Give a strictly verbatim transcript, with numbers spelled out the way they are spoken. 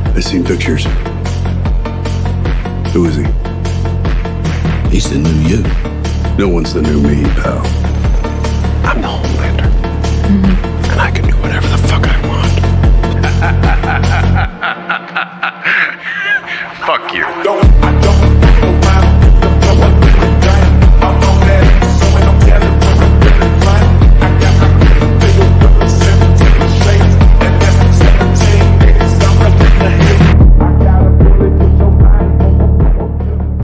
I seen pictures. Who is he? He's the new you. No one's the new me, pal. I'm the Homelander. Mm-hmm. And I can do whatever the fuck I want. Fuck you. Don't, I don't